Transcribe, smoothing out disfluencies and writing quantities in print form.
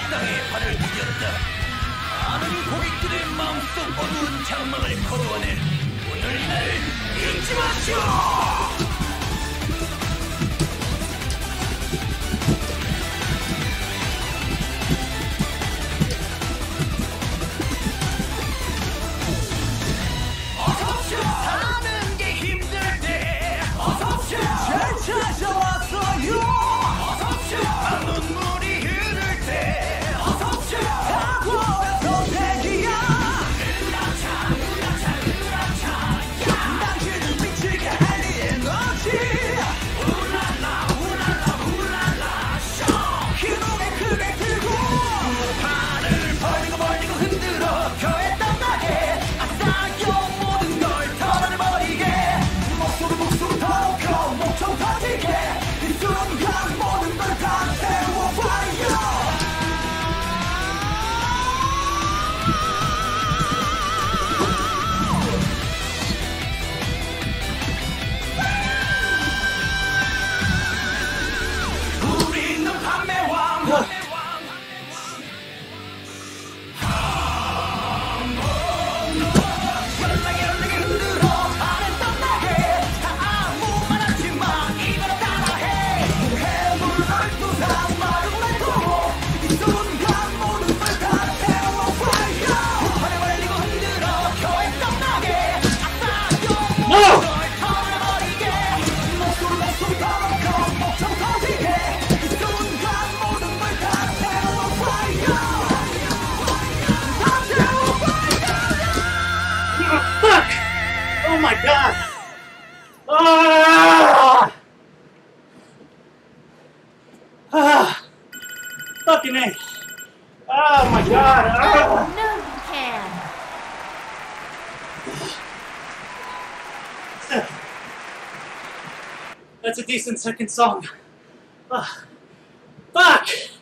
땅에 발을 디뎠다. 많은 고객들의 마음속 어두운 장막을 거두어낸 오늘 이날을 잊지 마시오. 사는 게 힘들 때 어서오쇼. 잘 찾아왔어요. 어서오쇼. 눈물이 흐를 때 어서오쇼. 각오의 선택이야. 으라차 으라차 으라차. 당신을 미치게 할 이 에너지. 울랄라 울랄라 울랄라 쇼. 기둥에 크게 들고 팔을 벌리고 벌리고 흔들어 벼에 땀나게 아싸요. 목소리 더 커 목청 터지게 이 순간 모든 걸 다 태워봐요. 우리는 밤의 왕. 연락에 흔들어 발을 떠나게. 아무 말 하지 마. 이걸 따라해. 해물 얼굴한 마른 말고 이 순간 모든 걸 다 태워봐요. 발을 벌리고 흔들어 혀에 떠나게. 아싸요 모든 걸 털어버리게. 목소리 더 커 목청 터지게 이 순간 모든 걸 다 태워봐요. 다 태워봐요. Fuck! Oh my god! Ah! Ah! Fucking A! Oh my god! Ah! No, you can. That's a decent second song. Ah. Fuck!